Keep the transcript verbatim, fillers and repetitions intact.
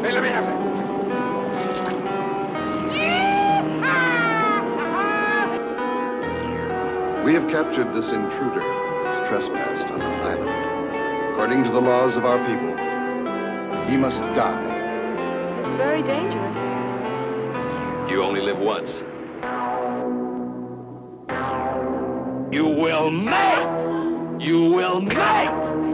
Hey, let me have that. We have captured this intruder who has trespassed on our island. According to the laws of our people, he must die. It's very dangerous. You only live once. You will mate! You will mate!